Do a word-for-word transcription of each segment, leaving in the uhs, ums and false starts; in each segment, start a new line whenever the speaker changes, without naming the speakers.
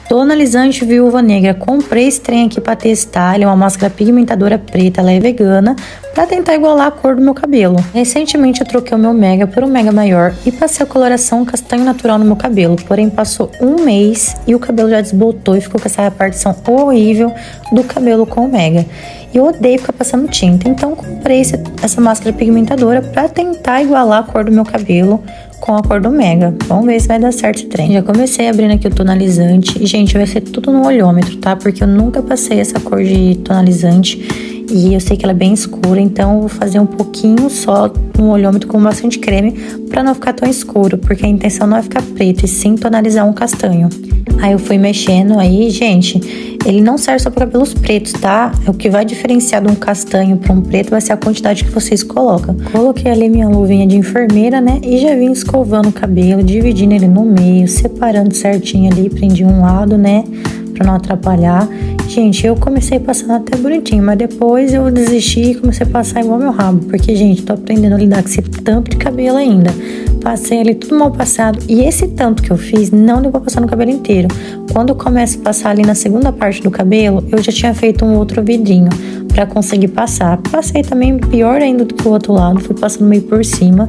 Tonalizante Viúva Negra. Comprei esse trem aqui pra testar. Ele é uma máscara pigmentadora preta, ela é vegana, pra tentar igualar a cor do meu cabelo. Recentemente eu troquei o meu Mega por um Mega maior e passei a coloração castanho natural no meu cabelo. Porém passou um mês e o cabelo já desbotou e ficou com essa repartição horrível do cabelo com o Mega. E eu odeio ficar passando tinta, então comprei esse, essa máscara pigmentadora pra tentar igualar a cor do meu cabelo com a cor do Mega. Vamos ver se vai dar certo esse trem. Já comecei abrindo aqui o tonalizante. E, gente, vai ser tudo no olhômetro, tá? Porque eu nunca passei essa cor de tonalizante e eu sei que ela é bem escura, então eu vou fazer um pouquinho só no olhômetro com bastante creme pra não ficar tão escuro, porque a intenção não é ficar preto, e sim tonalizar um castanho. Aí eu fui mexendo aí, gente, ele não serve só para cabelos pretos, tá? O que vai diferenciar de um castanho para um preto vai ser a quantidade que vocês colocam. Coloquei ali minha luvinha de enfermeira, né? E já vim escovando o cabelo, dividindo ele no meio, separando certinho ali, prendi um lado, né? Pra não atrapalhar. Gente, eu comecei passando até bonitinho, mas depois eu desisti e comecei a passar igual meu rabo. Porque, gente, tô aprendendo a lidar com esse tanto de cabelo ainda. Passei ali tudo mal passado. E esse tanto que eu fiz não deu pra passar no cabelo inteiro. Quando eu começo a passar ali na segunda parte do cabelo, eu já tinha feito um outro vidrinho pra conseguir passar. Passei também pior ainda do que o outro lado. Fui passando meio por cima.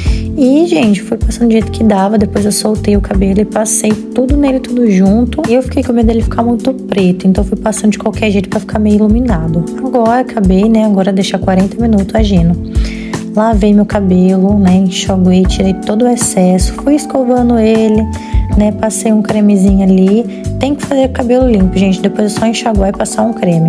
E, gente, foi passando do jeito que dava. Depois eu soltei o cabelo e passei tudo nele, tudo junto. E eu fiquei com medo dele ficar muito preto, então fui passando de qualquer jeito pra ficar meio iluminado. Agora acabei, né? Agora deixar quarenta minutos agindo. Lavei meu cabelo, né? Enxaguei, tirei todo o excesso. Fui escovando ele, né? Passei um cremezinho ali. Tem que fazer o cabelo limpo, gente. Depois é só enxaguar e passar um creme.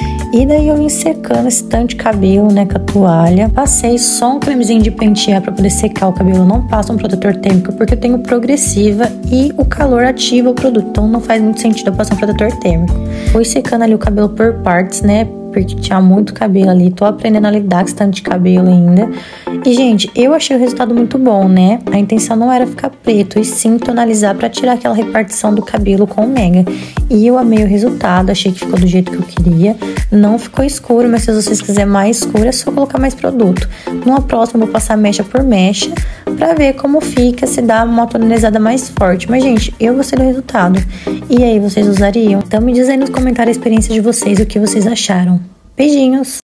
E daí eu vim secando esse tanto de cabelo, né, com a toalha. Passei só um cremezinho de pentear pra poder secar o cabelo. Não passa um protetor térmico porque eu tenho progressiva e o calor ativa o produto. Então não faz muito sentido eu passar um protetor térmico. Fui secando ali o cabelo por partes, né, porque tinha muito cabelo ali. Tô aprendendo a lidar com esse tanto de cabelo ainda. E, gente, eu achei o resultado muito bom, né? A intenção não era ficar preto, e sim tonalizar pra tirar aquela repartição do cabelo com o Mega. E eu amei o resultado, achei que ficou do jeito que eu queria. Não ficou escuro, mas se vocês quiserem mais escuro, é só colocar mais produto. Numa próxima eu vou passar mecha por mecha pra ver como fica, se dá uma tonalizada mais forte. Mas, gente, eu gostei do resultado. E aí, vocês usariam? Então me diz aí nos comentários a experiência de vocês, o que vocês acharam. Beijinhos!